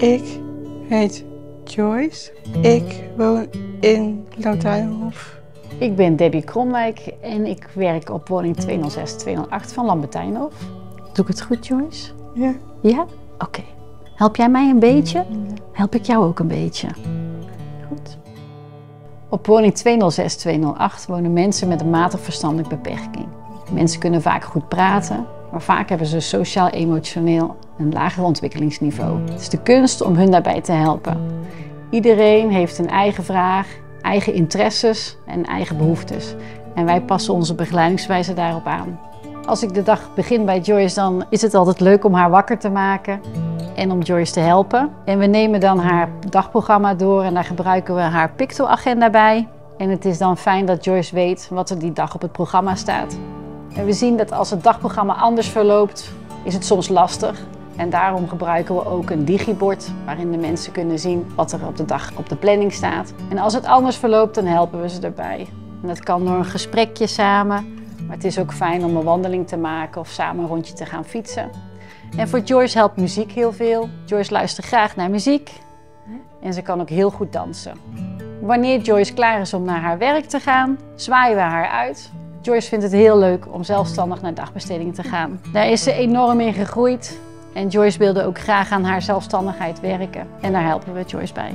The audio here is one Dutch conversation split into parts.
Ik heet Joyce. Ik woon in Lautuinhof. Ik ben Debbie Kromwijk en ik werk op woning 206-208 van Lambertijnhof. Doe ik het goed, Joyce? Ja. Ja? Oké. Help jij mij een beetje? Help ik jou ook een beetje? Goed. Op woning 206-208 wonen mensen met een matig verstandelijke beperking. Mensen kunnen vaak goed praten, maar vaak hebben ze sociaal-emotioneel een lager ontwikkelingsniveau. Het is de kunst om hun daarbij te helpen. Iedereen heeft een eigen vraag, eigen interesses en eigen behoeftes. En wij passen onze begeleidingswijze daarop aan. Als ik de dag begin bij Joyce, dan is het altijd leuk om haar wakker te maken en om Joyce te helpen. En we nemen dan haar dagprogramma door en daar gebruiken we haar Picto-agenda bij. En het is dan fijn dat Joyce weet wat er die dag op het programma staat. En we zien dat als het dagprogramma anders verloopt, is het soms lastig. En daarom gebruiken we ook een digibord waarin de mensen kunnen zien wat er op de dag op de planning staat. En als het anders verloopt, dan helpen we ze erbij. En dat kan door een gesprekje samen, maar het is ook fijn om een wandeling te maken of samen een rondje te gaan fietsen. En voor Joyce helpt muziek heel veel. Joyce luistert graag naar muziek en ze kan ook heel goed dansen. Wanneer Joyce klaar is om naar haar werk te gaan, zwaaien we haar uit. Joyce vindt het heel leuk om zelfstandig naar dagbestedingen te gaan. Daar is ze enorm in gegroeid. En Joyce wilde ook graag aan haar zelfstandigheid werken. En daar helpen we Joyce bij.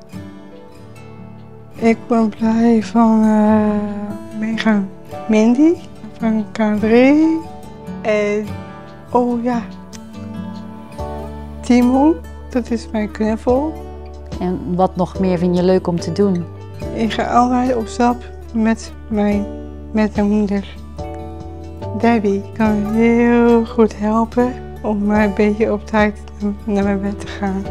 Ik ben blij van Mega Mindy, van K3. En, oh ja, Timon, dat is mijn knuffel. En wat nog meer vind je leuk om te doen? Ik ga altijd op stap met mijn moeder. Debbie kan heel goed helpen om mij een beetje op tijd naar mijn bed te gaan.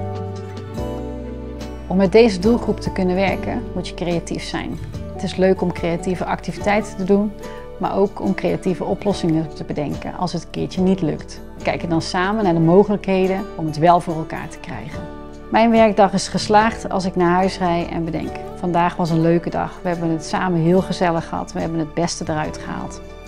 Om met deze doelgroep te kunnen werken, moet je creatief zijn. Het is leuk om creatieve activiteiten te doen, maar ook om creatieve oplossingen te bedenken als het een keertje niet lukt. We kijken dan samen naar de mogelijkheden om het wel voor elkaar te krijgen. Mijn werkdag is geslaagd als ik naar huis rijd en bedenk: vandaag was een leuke dag. We hebben het samen heel gezellig gehad. We hebben het beste eruit gehaald.